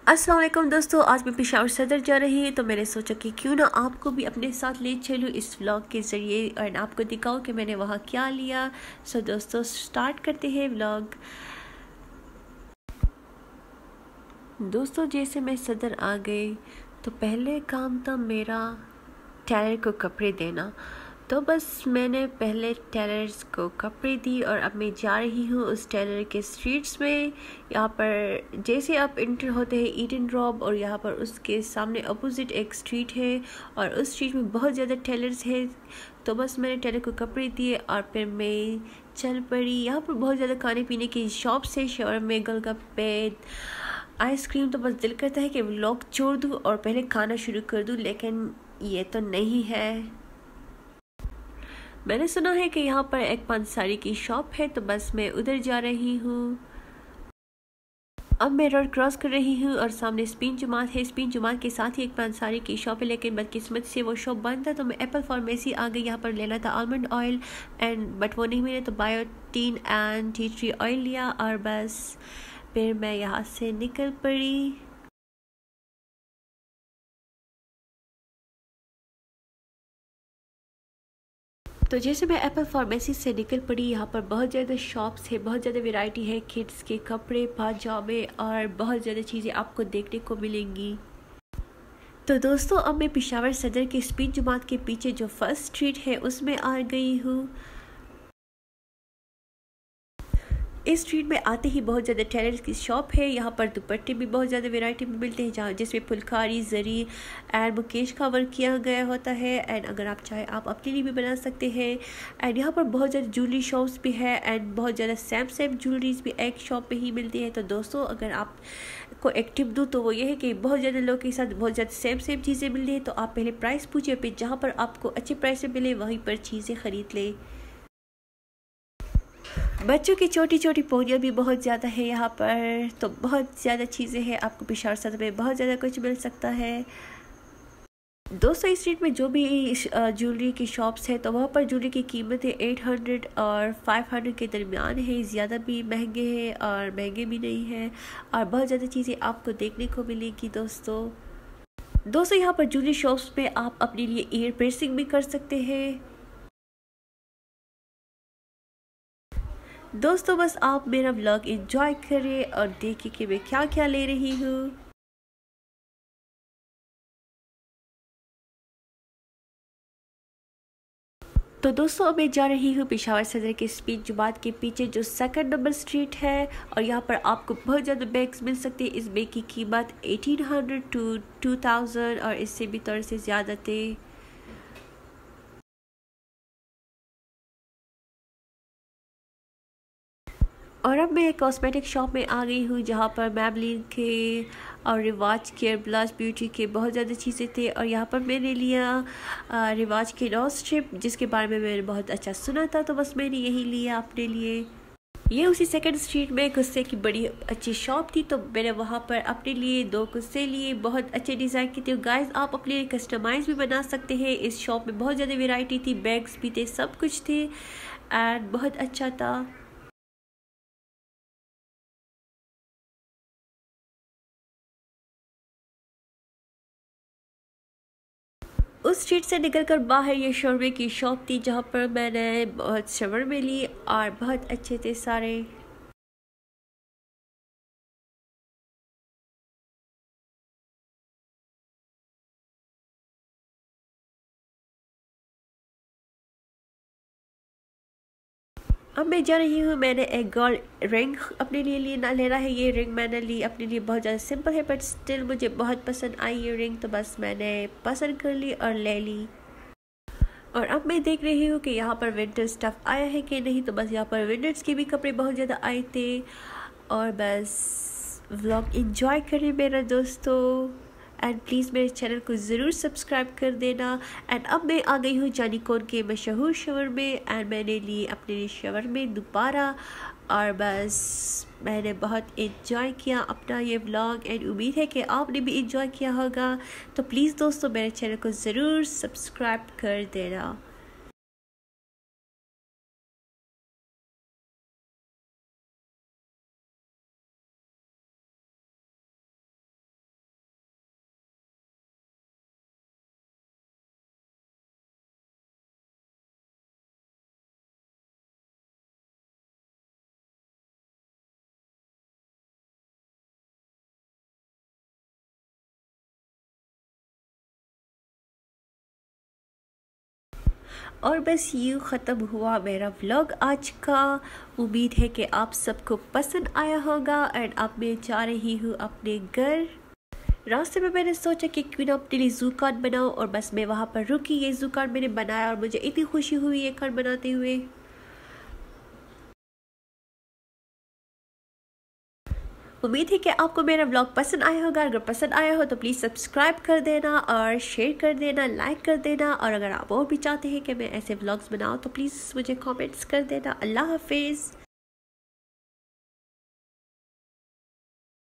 अस्सलाम वालेकुम दोस्तों, आज मैं पेशावर सदर जा रही हूँ तो मैंने सोचा कि क्यों ना आपको भी अपने साथ ले चलूँ इस व्लॉग के ज़रिए और आपको दिखाऊँ कि मैंने वहाँ क्या लिया। सो दोस्तों स्टार्ट करते हैं व्लॉग। दोस्तों जैसे मैं सदर आ गई तो पहले काम था मेरा टेलर को कपड़े देना। तो बस मैंने पहले टेलर्स को कपड़े दी और अब मैं जा रही हूँ उस टेलर के स्ट्रीट्स में। यहाँ पर जैसे आप इंटर होते हैं ईडन रॉब और यहाँ पर उसके सामने अपोजिट एक स्ट्रीट है और उस स्ट्रीट में बहुत ज़्यादा टेलर्स है। तो बस मैंने टेलर को कपड़े दिए और फिर मैं चल पड़ी। यहाँ पर बहुत ज़्यादा खाने पीने की शॉप्स है, शवरमे, गोलगप्पे, आइसक्रीम। तो बस दिल करता है कि व्लॉग छोड़ दूँ और पहले खाना शुरू कर दूँ, लेकिन ये तो नहीं है। मैंने सुना है कि यहाँ पर एक पंसारी की शॉप है तो बस मैं उधर जा रही हूँ। अब मैं रोड क्रॉस कर रही हूँ और सामने स्पिन जुमात है। स्पिन जुमात के साथ ही एक पंसारी की शॉप है, लेकिन बदकिस्मत से वो शॉप बंद था। तो मैं एप्पल फार्मेसी आ गई। यहाँ पर लेना था आलमंड ऑयल बट वो नहीं मिले तो biotin and tea tree oil लिया और बस फिर मैं यहाँ से निकल पड़ी। तो जैसे मैं एप्पल फार्मेसी से निकल पड़ी, यहाँ पर बहुत ज़्यादा शॉप्स है, बहुत ज़्यादा वैरायटी है, किड्स के कपड़े, पाजामे और बहुत ज़्यादा चीज़ें आपको देखने को मिलेंगी। तो दोस्तों अब मैं पेशावर सदर के स्पिन जुमात के पीछे जो फर्स्ट स्ट्रीट है उसमें आ गई हूँ। इस स्ट्रीट में आते ही बहुत ज़्यादा टेलर्स की शॉप है। यहाँ पर दुपट्टे भी बहुत ज़्यादा वैरायटी में मिलते हैं, जहाँ जिसमें फुलकारी, जरी एंड मुकेश का वर्क किया गया होता है। एंड अगर आप चाहें आप अपने लिए भी बना सकते हैं। एंड यहाँ पर बहुत ज़्यादा ज्वेलरी शॉप्स भी है एंड बहुत ज़्यादा सेम ज्वेलरीज भी एक शॉप में ही मिलती है। तो दोस्तों अगर आप को एक टिप दूँ तो वो ये है कि बहुत ज़्यादा लोगों के साथ बहुत ज़्यादा सेम चीज़ें मिल रही है, तो आप पहले प्राइस पूछिए, फिर जहाँ पर आपको अच्छे प्राइस में मिले वहीं पर चीज़ें ख़रीद लें। बच्चों की छोटी छोटी पोनियाँ भी बहुत ज़्यादा है यहाँ पर, तो बहुत ज़्यादा चीज़ें हैं। आपको पेशावर सदर में बहुत ज़्यादा कुछ मिल सकता है। दोस्तों इस स्ट्रीट में जो भी ज्वेलरी की शॉप्स है तो वहाँ पर ज्वेलरी की कीमतें 800 और 500 के दरमियान है। ज़्यादा भी महंगे हैं और महंगे भी नहीं हैं और बहुत ज़्यादा चीज़ें आपको देखने को मिलेगी। दोस्तों यहाँ पर ज्वेलरी शॉप्स में आप अपने लिए ईयर piercing भी कर सकते हैं। दोस्तों बस आप मेरा व्लॉग एंजॉय करें और देखिए कि मैं क्या क्या ले रही हूँ। तो दोस्तों अब मैं जा रही हूँ पेशावर सदर के स्पिन जुमात के पीछे जो सेकंड नंबर स्ट्रीट है और यहाँ पर आपको बहुत ज़्यादा बैग्स मिल सकते हैं। इस बैग की कीमत 1800 टू 2000 और इससे भी थोड़े से ज़्यादा थे। और अब मैं एक कॉस्मेटिक शॉप में आ गई हूँ जहाँ पर मैबलिन के और रिवाज केयर, ब्लश ब्यूटी के बहुत ज़्यादा चीज़ें थे। और यहाँ पर मैंने लिया रिवाज के नॉन स्ट्रिप, जिसके बारे में मैंने बहुत अच्छा सुना था, तो बस मैंने यही लिया अपने लिए। ये उसी सेकंड स्ट्रीट में गुस्से की बड़ी अच्छी शॉप थी, तो मैंने वहाँ पर अपने लिए 2 गुस्से लिए, बहुत अच्छे डिज़ाइन के थे। गाइस आप अपने लिए कस्टमाइज़ भी बना सकते हैं। इस शॉप में बहुत ज़्यादा वैरायटी थी, बैग्स भी थे, सब कुछ थे एंड बहुत अच्छा था। उस स्ट्रीट से निकलकर बाहर ये शौरमे की शॉप थी जहाँ पर मैंने बहुत शवरमे ली और बहुत अच्छे थे सारे। अब मैं जा रही हूँ, मैंने एक गोल्ड रिंग अपने लिए लेना है। ये रिंग मैंने ली अपने लिए, बहुत ज़्यादा सिंपल है बट स्टिल मुझे बहुत पसंद आई ये रिंग, तो बस मैंने पसंद कर ली और ले ली। और अब मैं देख रही हूँ कि यहाँ पर विंटर स्टफ़ आया है कि नहीं, तो बस यहाँ पर विंटर्स के भी कपड़े बहुत ज़्यादा आए थे। और बस व्लॉग एंजॉय करें मेरा दोस्तों एंड प्लीज़ मेरे चैनल को ज़रूर सब्सक्राइब कर देना। एंड अब मैं आ गई हूँ जानीकोन के मशहूर शवरमे एंड मैंने लिए अपने लिए शवरमे दोबारा और बस मैंने बहुत एंजॉय किया अपना ये व्लॉग एंड उम्मीद है कि आपने भी एंजॉय किया होगा। तो प्लीज़ दोस्तों मेरे चैनल को ज़रूर सब्सक्राइब कर देना। और बस यूँ ख़त्म हुआ मेरा व्लॉग आज का। उम्मीद है कि आप सबको पसंद आया होगा। एंड अब मैं जा रही हूँ अपने घर। रास्ते में मैंने सोचा कि क्यों ना अपने लिए जू कार्ड बनाऊँ, और बस मैं वहाँ पर रुकी। ये जू कार्ड मैंने बनाया और मुझे इतनी खुशी हुई ये कार्ड बनाते हुए। उम्मीद है कि आपको मेरा व्लॉग पसंद आया होगा। अगर पसंद आया हो तो प्लीज़ सब्सक्राइब कर देना और शेयर कर देना, लाइक कर देना। और अगर आप और भी चाहते हैं कि मैं ऐसे व्लॉग्स बनाऊँ तो प्लीज़ मुझे कमेंट्स कर देना। अल्लाह हाफिज़।